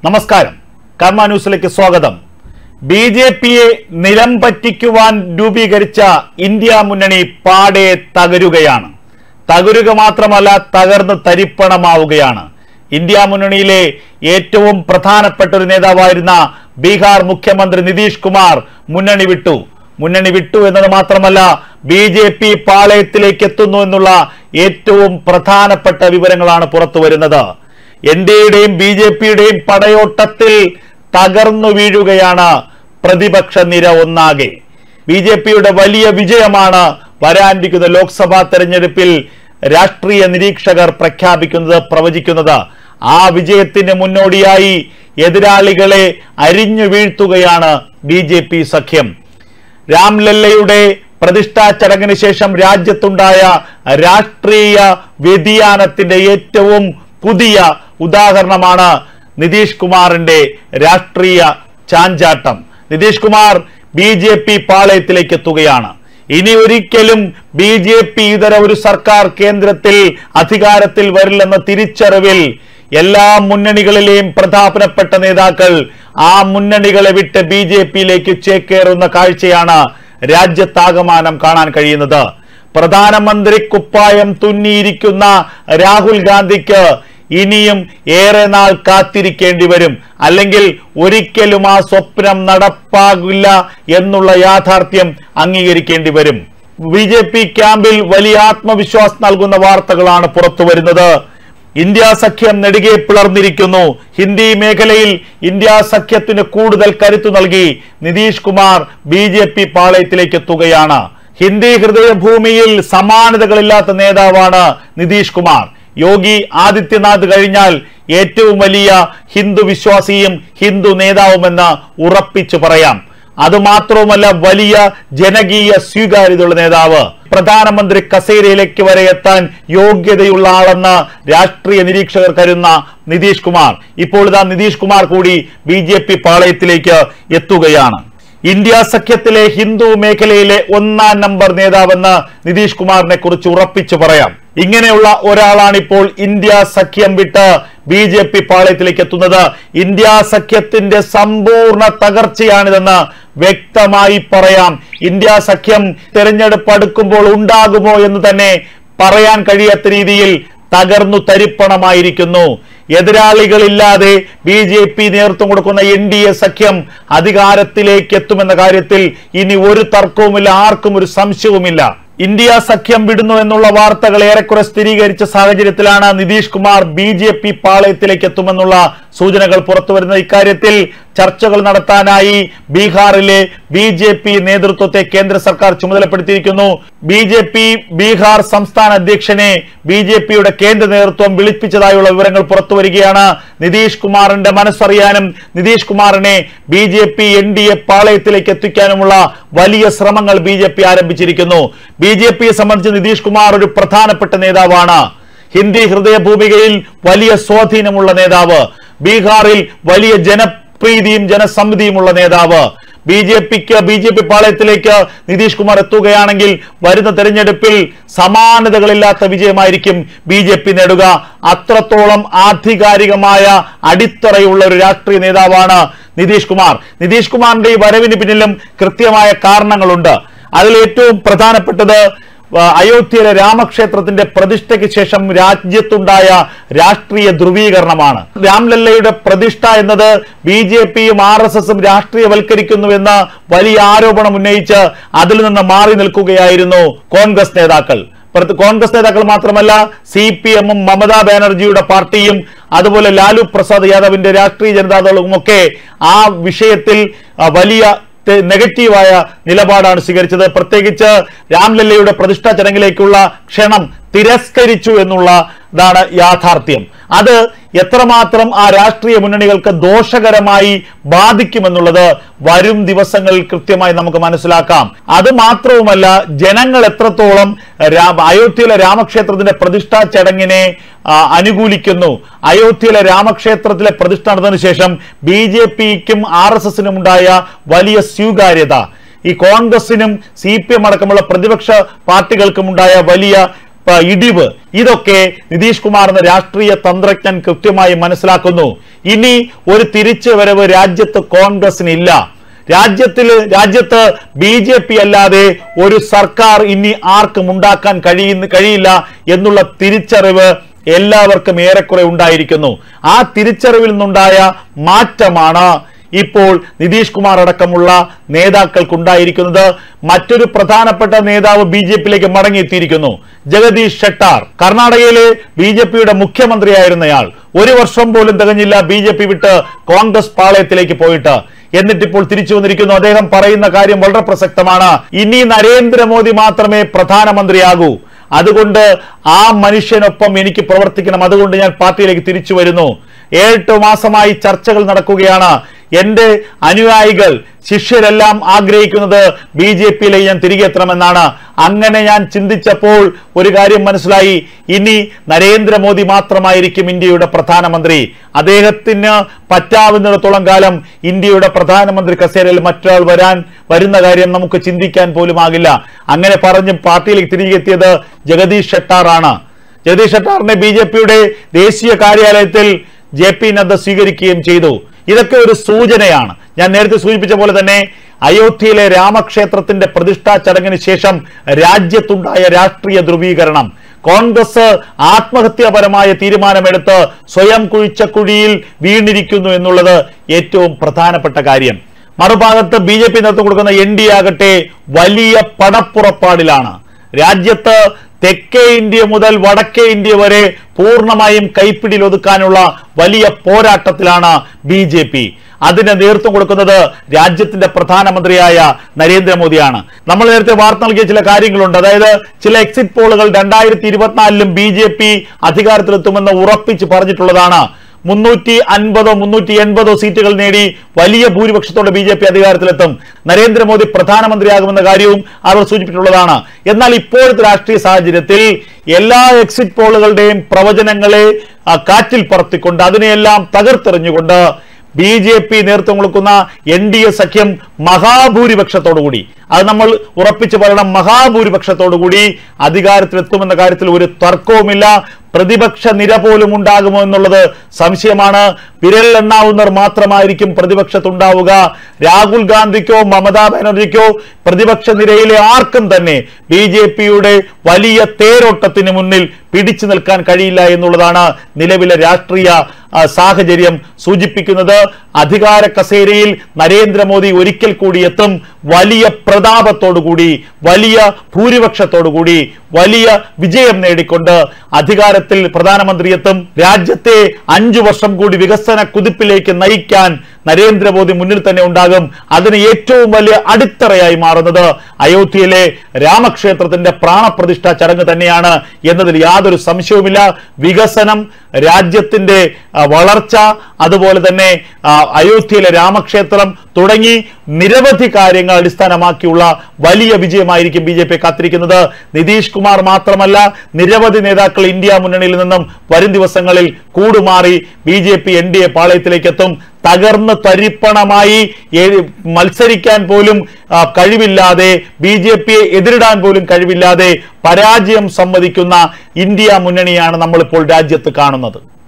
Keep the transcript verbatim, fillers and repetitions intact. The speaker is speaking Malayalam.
നമസ്കാരം, കർമ്മ ന്യൂസിലേക്ക് സ്വാഗതം. ബി ജെ പിയെ നിലം പറ്റിക്കുവാൻ രൂപീകരിച്ച ഇന്ത്യ മുന്നണി പാടെ തകരുകയാണ്. തകരുക മാത്രമല്ല, തകർന്ന് തരിപ്പണമാവുകയാണ്. ഇന്ത്യ മുന്നണിയിലെ ഏറ്റവും പ്രധാനപ്പെട്ട ഒരു നേതാവായിരുന്ന ബീഹാർ മുഖ്യമന്ത്രി നിതീഷ് കുമാർ മുന്നണി വിട്ടു. മുന്നണി വിട്ടു എന്നത് മാത്രമല്ല, ബി ജെ പി പാളയത്തിലേക്ക് എത്തുന്നു എന്നുള്ള ഏറ്റവും പ്രധാനപ്പെട്ട വിവരങ്ങളാണ് പുറത്തു വരുന്നത്. എൻ ഡി എയുടെയും ബി ജെ പിയുടെയും പടയോട്ടത്തിൽ തകർന്നു വീഴുകയാണ് പ്രതിപക്ഷ നിര ഒന്നാകെ. ബി ജെ പിയുടെ വലിയ വിജയമാണ് വരാനിരിക്കുന്ന ലോക്സഭാ തെരഞ്ഞെടുപ്പിൽ രാഷ്ട്രീയ നിരീക്ഷകർ പ്രഖ്യാപിക്കുന്നത്, പ്രവചിക്കുന്നത്. ആ വിജയത്തിന് മുന്നോടിയായി എതിരാളികളെ അരിഞ്ഞു വീഴ്ത്തുകയാണ് ബി ജെ പി സഖ്യം. രാംലല്ലയുടെ പ്രതിഷ്ഠാ ചടങ്ങിന് ശേഷം രാജ്യത്തുണ്ടായ രാഷ്ട്രീയ വ്യതിയാനത്തിന്റെ ഏറ്റവും പുതിയ ഉദാഹരണമാണ് നിതീഷ് കുമാറിന്റെ രാഷ്ട്രീയ ചാഞ്ചാട്ടം. Nitish Kumar B J P പാളയത്തിലേക്ക് എത്തുകയാണ്. ഇനി ഒരിക്കലും ബി ജെ പി ഇതര ഒരു സർക്കാർ കേന്ദ്രത്തിൽ അധികാരത്തിൽ വരില്ലെന്ന തിരിച്ചറിവിൽ എല്ലാ മുന്നണികളിലെയും പ്രധാനപ്പെട്ട നേതാക്കൾ ആ മുന്നണികളെ വിട്ട് ബി ജെ പിയിലേക്ക് ചേക്കേറുന്ന കാഴ്ചയാണ് രാജ്യത്താകമാനം കാണാൻ കഴിയുന്നത്. പ്രധാനമന്ത്രി കുപ്പായം തുന്നിയിരിക്കുന്ന രാഹുൽ ഗാന്ധിക്ക് ഇനിയും ഏറെ നാൾ കാത്തിരിക്കേണ്ടി വരും. അല്ലെങ്കിൽ ഒരിക്കലും ആ സ്വപ്നം നടപ്പാകില്ല എന്നുള്ള യാഥാർത്ഥ്യം അംഗീകരിക്കേണ്ടി വരും. ബി ജെ പി ക്യാമ്പിൽ വലിയ ആത്മവിശ്വാസം നൽകുന്ന വാർത്തകളാണ് പുറത്തു വരുന്നത്. ഇന്ത്യ സഖ്യം നെടുകെ പിളർന്നിരിക്കുന്നു. ഹിന്ദി മേഖലയിൽ ഇന്ത്യ സഖ്യത്തിന് കൂടുതൽ കരുത്തു നൽകി Nitish Kumar B J P പാളയത്തിലേക്ക് എത്തുകയാണ്. ഹിന്ദി ഹൃദയഭൂമിയിൽ സമാനതകളില്ലാത്ത നേതാവാണ് നിതീഷ് കുമാർ. യോഗി ആദിത്യനാഥ് കഴിഞ്ഞാൽ ഏറ്റവും വലിയ ഹിന്ദു വിശ്വാസിയും ഹിന്ദു നേതാവുമെന്ന് ഉറപ്പിച്ചു പറയാം. അതുമാത്രവുമല്ല, വലിയ ജനകീയ സ്വീകാര്യതയുള്ള നേതാവ്. പ്രധാനമന്ത്രി കസേരയിലേക്ക് വരെ എത്താൻ യോഗ്യതയുള്ള ആളെന്ന് രാഷ്ട്രീയ നിരീക്ഷകർ കരുതുന്ന നിതീഷ് കുമാർ ഇപ്പോൾ ഇതാ നിതീഷ് കുമാർ കൂടി ബി ജെ പി പാളയത്തിലേക്ക് എത്തുകയാണ്. ഇന്ത്യ സഖ്യത്തിലെ ഹിന്ദു മേഖലയിലെ ഒന്നാം നമ്പർ നേതാവെന്ന് നിതീഷ് കുമാറിനെ കുറിച്ച് ഉറപ്പിച്ചു പറയാം. ഇങ്ങനെയുള്ള ഒരാളാണ് ഇപ്പോൾ ഇന്ത്യ സഖ്യം വിട്ട് ബി ജെ പി പാളയത്തിലേക്ക് എത്തുന്നത്. ഇന്ത്യ സഖ്യത്തിന്റെ സമ്പൂർണ്ണ തകർച്ചയാണിതെന്ന് വ്യക്തമായി പറയാം. ഇന്ത്യ സഖ്യം തെരഞ്ഞെടുപ്പ് അടുക്കുമ്പോൾ ഉണ്ടാകുമോ എന്ന് തന്നെ പറയാൻ കഴിയാത്ത രീതിയിൽ തകർന്നു തരിപ്പണമായിരിക്കുന്നു. എതിരാളികളില്ലാതെ ബി ജെ പി നേതൃത്വം കൊടുക്കുന്ന എൻ ഡി എ സഖ്യം അധികാരത്തിലേക്ക് എത്തുമെന്ന കാര്യത്തിൽ ഇനി ഒരു തർക്കവുമില്ല, ആർക്കും ഒരു സംശയവുമില്ല. ഇന്ത്യ സഖ്യം വിടുന്നു എന്നുള്ള വാർത്തകൾ ഏറെക്കുറെ സ്ഥിരീകരിച്ച സാഹചര്യത്തിലാണ് Nitish Kumar B J P പാളയത്തിലേക്ക് എത്തുമെന്നുള്ള സൂചനകൾ പുറത്തുവരുന്നത്. ഇക്കാര്യത്തിൽ ചർച്ചകൾ നടത്താനായി ബീഹാറിലെ ബി ജെ പി നേതൃത്വത്തെ കേന്ദ്ര സർക്കാർ ചുമതലപ്പെടുത്തിയിരിക്കുന്നു. ബി ജെ പി ബീഹാർ സംസ്ഥാന അധ്യക്ഷനെ ബി ജെ പിയുടെ കേന്ദ്ര നേതൃത്വം വിളിപ്പിച്ചതായുള്ള വിവരങ്ങൾ പുറത്തുവരികയാണ്. നിതീഷ് കുമാറിന്റെ മനസ്സറിയാനും നിതീഷ് കുമാറിനെ B J P N D A പാളയത്തിലേക്ക് എത്തിക്കാനുമുള്ള വലിയ ശ്രമങ്ങൾ ബി ജെ പി ആരംഭിച്ചിരിക്കുന്നു. ബി ജെ പിയെ സംബന്ധിച്ച് നിതീഷ് കുമാർ ഒരു പ്രധാനപ്പെട്ട നേതാവാണ്. ഹിന്ദി ഹൃദയഭൂമികയിൽ വലിയ സ്വാധീനമുള്ള നേതാവ്, ബീഹാറിൽ വലിയ ജനപ്രീതിയും ജനസമ്മതിയുമുള്ള നേതാവ്. ബി ജെ പിക്ക് ബി ജെ പി പാളയത്തിലേക്ക് നിതീഷ് കുമാർ എത്തുകയാണെങ്കിൽ വരുന്ന തെരഞ്ഞെടുപ്പിൽ സമാനതകളില്ലാത്ത വിജയമായിരിക്കും ബി ജെ പി നേടുക. അത്രത്തോളം ആധികാരികമായ അടിത്തറയുള്ള ഒരു രാഷ്ട്രീയ നേതാവാണ് നിതീഷ് കുമാർ. നിതീഷ് കുമാറിന്റെ ഈ വരവിന് പിന്നിലും കൃത്യമായ കാരണങ്ങളുണ്ട്. അതിൽ ഏറ്റവും പ്രധാനപ്പെട്ടത് അയോധ്യയിലെ രാമക്ഷേത്രത്തിന്റെ പ്രതിഷ്ഠയ്ക്ക് ശേഷം രാജ്യത്തുണ്ടായ രാഷ്ട്രീയ ധ്രുവീകരണമാണ്. രാംലല്ലയുടെ പ്രതിഷ്ഠ എന്നത് ബി ജെ പിയും ആർ എസ് എസും രാഷ്ട്രീയവൽക്കരിക്കുന്നുവെന്ന് വലിയ ആരോപണം ഉന്നയിച്ച് അതിൽ നിന്ന് മാറി നിൽക്കുകയായിരുന്നു കോൺഗ്രസ് നേതാക്കൾ. കോൺഗ്രസ് നേതാക്കൾ മാത്രമല്ല, സി പി എമ്മും മമതാ ബാനർജിയുടെ പാർട്ടിയും അതുപോലെ ലാലു പ്രസാദ് യാദവിന്റെ രാഷ്ട്രീയ ജനതാദളും ഒക്കെ ആ വിഷയത്തിൽ വലിയ നെഗറ്റീവായ നിലപാടാണ് സ്വീകരിച്ചത്. പ്രത്യേകിച്ച് രാംലല്ലയുടെ പ്രതിഷ്ഠാ ചടങ്ങിലേക്കുള്ള ക്ഷണം തിരസ്കരിച്ചു എന്നുള്ളതാണ് യാഥാർത്ഥ്യം. അത് എത്രമാത്രം ആ രാഷ്ട്രീയ മുന്നണികൾക്ക് ദോഷകരമായി ബാധിക്കുമെന്നുള്ളത് വരും ദിവസങ്ങളിൽ കൃത്യമായി നമുക്ക് മനസ്സിലാക്കാം. അത് മാത്രവുമല്ല, ജനങ്ങൾ എത്രത്തോളം അയോധ്യയിലെ രാമക്ഷേത്രത്തിന്റെ പ്രതിഷ്ഠാ ചടങ്ങിനെ അനുകൂലിക്കുന്നു. അയോധ്യയിലെ രാമക്ഷേത്രത്തിലെ പ്രതിഷ്ഠ നടന്നതിനു ശേഷം ബി ജെ പിക്കും ആർ എസ് എസിനും ഉണ്ടായ വലിയ സ്വീകാര്യത, ഈ കോൺഗ്രസിനും സി പി എം അടക്കമുള്ള പ്രതിപക്ഷ പാർട്ടികൾക്കും ഉണ്ടായ വലിയ ഇടിവ്, ഇതൊക്കെ നിതീഷ് കുമാർ എന്ന രാഷ്ട്രീയ തന്ത്രജ്ഞൻ കൃത്യമായി മനസ്സിലാക്കുന്നു. ഇനി ഒരു തിരിച്ചുവരവ് രാജ്യത്ത് കോൺഗ്രസിനില്ല. രാജ്യത്തിൽ രാജ്യത്ത് ബി ജെ പി അല്ലാതെ ഒരു സർക്കാർ ഇനി ആർക്കും ഉണ്ടാക്കാൻ കഴിയുന്ന കഴിയില്ല എന്നുള്ള തിരിച്ചറിവ് എല്ലാവർക്കും ഏറെക്കുറെ ഉണ്ടായിരിക്കുന്നു. ആ തിരിച്ചറിവിൽ നിന്നുണ്ടായ മാറ്റമാണ് ഇപ്പോൾ നിതീഷ് കുമാർ അടക്കമുള്ള നേതാക്കൾക്കുണ്ടായിരിക്കുന്നത്. മറ്റൊരു പ്രധാനപ്പെട്ട നേതാവ് ബി ജെ പിയിലേക്ക് മടങ്ങിയെത്തിയിരിക്കുന്നു, ജഗദീഷ് ഷെട്ടാർ. കർണാടകയിലെ ബി ജെ പിയുടെ മുഖ്യമന്ത്രിയായിരുന്നയാൾ ഒരു വർഷം പോലും തികഞ്ഞില്ല ബി ജെ പി വിട്ട് കോൺഗ്രസ് പാളയത്തിലേക്ക് പോയിട്ട്. എന്നിട്ടിപ്പോൾ തിരിച്ചു വന്നിരിക്കുന്നു. അദ്ദേഹം പറയുന്ന കാര്യം വളരെ പ്രസക്തമാണ്. ഇനി നരേന്ദ്രമോദി മാത്രമേ പ്രധാനമന്ത്രിയാകൂ, അതുകൊണ്ട് ആ മനുഷ്യനൊപ്പം എനിക്ക് പ്രവർത്തിക്കണം, അതുകൊണ്ട് ഞാൻ പാർട്ടിയിലേക്ക് തിരിച്ചു വരുന്നു. ഏഴെട്ട് മാസമായി ചർച്ചകൾ നടക്കുകയാണ്. എന്റെ അനുയായികൾ, ശിഷ്യരെല്ലാം ആഗ്രഹിക്കുന്നത് ബി ജെ പിയിലേക്ക് ഞാൻ തിരികെ എത്തണമെന്നാണ്. അങ്ങനെ ഞാൻ ചിന്തിച്ചപ്പോൾ ഒരു കാര്യം മനസ്സിലായി, ഇനി നരേന്ദ്രമോദി മാത്രമായിരിക്കും ഇന്ത്യയുടെ പ്രധാനമന്ത്രി. അദ്ദേഹത്തിന് പറ്റാവുന്നിടത്തോളം കാലം ഇന്ത്യയുടെ പ്രധാനമന്ത്രി കസേരയിൽ മറ്റൊരാൾ വരാൻ വരുന്ന കാര്യം നമുക്ക് ചിന്തിക്കാൻ പോലും ആകില്ല. അങ്ങനെ പറഞ്ഞ് പാർട്ടിയിലേക്ക് തിരികെ എത്തിയത് ജഗദീഷ് ഷെട്ടാർ ആണ്. ജഗദീഷ് ഷെട്ടാറിനെ ബി ജെ പിയുടെ ദേശീയ കാര്യാലയത്തിൽ ജെ പി നദ്ദ സ്വീകരിക്കുകയും ചെയ്തു. ഇതൊക്കെ ഒരു സൂചനയാണ്. ഞാൻ നേരത്തെ സൂചിപ്പിച്ച പോലെ തന്നെ അയോധ്യയിലെ രാമക്ഷേത്രത്തിന്റെ പ്രതിഷ്ഠാ ചടങ്ങിന് ശേഷം രാജ്യത്തുണ്ടായ രാഷ്ട്രീയ ധ്രുവീകരണം, കോൺഗ്രസ് ആത്മഹത്യാപരമായ തീരുമാനമെടുത്ത് സ്വയം കുഴിച്ച കുഴിയിൽ വീണിരിക്കുന്നു എന്നുള്ളത് ഏറ്റവും പ്രധാനപ്പെട്ട കാര്യം. മറുഭാഗത്ത് ബി ജെ പി നേതൃത്വം കൊടുക്കുന്ന എൻ ഡി എ ആകട്ടെ വലിയ പടപ്പുറപ്പാടിലാണ്. രാജ്യത്ത് തെക്കേ ഇന്ത്യ മുതൽ വടക്കേ ഇന്ത്യ വരെ പൂർണ്ണമായും കൈപ്പിടിയിൽ ഒതുക്കാനുള്ള വലിയ പോരാട്ടത്തിലാണ് ബി ജെ പി. അതിന് നേതൃത്വം കൊടുക്കുന്നത് രാജ്യത്തിന്റെ പ്രധാനമന്ത്രിയായ നരേന്ദ്രമോദിയാണ്. നമ്മൾ നേരത്തെ വാർത്ത നൽകിയ ചില കാര്യങ്ങളുണ്ട്. അതായത് ചില എക്സിറ്റ് പോളുകൾ രണ്ടായിരത്തി ഇരുപത്തിനാലിലും ബി ജെ പി അധികാരത്തിലെത്തുമെന്ന് ഉറപ്പിച്ച് പറഞ്ഞിട്ടുള്ളതാണ്. മുന്നൂറ്റി അൻപതോ മുന്നൂറ്റി എൺപതോ സീറ്റുകൾ നേടി വലിയ ഭൂരിപക്ഷത്തോടെ ബി ജെ പി അധികാരത്തിലെത്തും. നരേന്ദ്രമോദി പ്രധാനമന്ത്രിയാകുമെന്ന കാര്യവും അവർ സൂചിപ്പിച്ചിട്ടുള്ളതാണ്. എന്നാൽ ഇപ്പോഴത്തെ രാഷ്ട്രീയ സാഹചര്യത്തിൽ എല്ലാ എക്സിറ്റ് പോളുകളുടെയും പ്രവചനങ്ങളെ കാറ്റിൽ പറത്തിക്കൊണ്ട് അതിനെയെല്ലാം തകർത്തെറിഞ്ഞുകൊണ്ട് ബി ജെ പി നേതൃത്വം കൊടുക്കുന്ന എൻ ഡി എ സഖ്യം മഹാഭൂരിപക്ഷത്തോടുകൂടി, അത് നമ്മൾ ഉറപ്പിച്ചു പറയണം, മഹാഭൂരിപക്ഷത്തോടുകൂടി അധികാരത്തിലെത്തുമെന്ന കാര്യത്തിൽ ഒരു തർക്കവുമില്ല. പ്രതിപക്ഷ നിര പോലും ഉണ്ടാകുമോ എന്നുള്ളത് സംശയമാണ്. വിരലിലെണ്ണാവുന്നവർ മാത്രമായിരിക്കും പ്രതിപക്ഷത്തുണ്ടാവുക. രാഹുൽ ഗാന്ധിക്കോ മമതാ ബാനർജിക്കോ പ്രതിപക്ഷ നിരയിലെ ആർക്കും തന്നെ ബി ജെ പിയുടെ വലിയ തേരോട്ടത്തിന് മുന്നിൽ പിടിച്ചു നിൽക്കാൻ കഴിയില്ല എന്നുള്ളതാണ് നിലവിലെ രാഷ്ട്രീയ സാഹചര്യം സൂചിപ്പിക്കുന്നത്. അധികാര കസേരയിൽ നരേന്ദ്രമോദി ഒരിക്കൽ കൂടി എത്തും. വലിയ പ്രതാപത്തോടുകൂടി, വലിയ ഭൂരിപക്ഷത്തോടുകൂടി, വലിയ വിജയം നേടിക്കൊണ്ട് അധികാരത്തിൽ പ്രധാനമന്ത്രി എത്തും. രാജ്യത്തെ അഞ്ചു വർഷം കൂടി വികസന കുതിപ്പിലേക്ക് നയിക്കാൻ നരേന്ദ്രമോദി മുന്നിൽ തന്നെ ഉണ്ടാകും. അതിന് ഏറ്റവും വലിയ അടിത്തറയായി മാറുന്നത് അയോധ്യയിലെ രാമക്ഷേത്രത്തിന്റെ പ്രാണപ്രതിഷ്ഠ ചടങ്ങ് തന്നെയാണ് എന്നതിൽ യാതൊരു സംശയവുമില്ല. വികസനം, രാജ്യത്തിന്റെ വളർച്ച, അതുപോലെ തന്നെ അയോധ്യയിലെ രാമക്ഷേത്രം തുടങ്ങി നിരവധി കാര്യങ്ങൾ അടിസ്ഥാനമാക്കിയുള്ള വലിയ വിജയമായിരിക്കും ബി ജെ പി കാത്തിരിക്കുന്നത്. നിതീഷ് കുമാർ മാത്രമല്ല, നിരവധി നേതാക്കൾ ഇന്ത്യ മുന്നണിയിൽ നിന്നും വരും ദിവസങ്ങളിൽ കൂടുമാറി B J P N D A പാളയത്തിലേക്ക് എത്തും. തകർന്ന് തരിപ്പണമായി മത്സരിക്കാൻ പോലും കഴിവില്ലാതെ, ബി ജെ പിയെ എതിരിടാൻ പോലും കഴിവില്ലാതെ പരാജയം സമ്മതിക്കുന്ന ഇന്ത്യ മുന്നണിയാണ് നമ്മളിപ്പോൾ രാജ്യത്ത് കാണുന്നത്.